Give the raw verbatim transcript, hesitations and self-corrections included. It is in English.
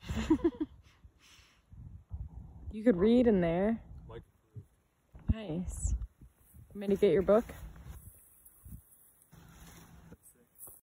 You could read in there. Nice. Want me to get your book?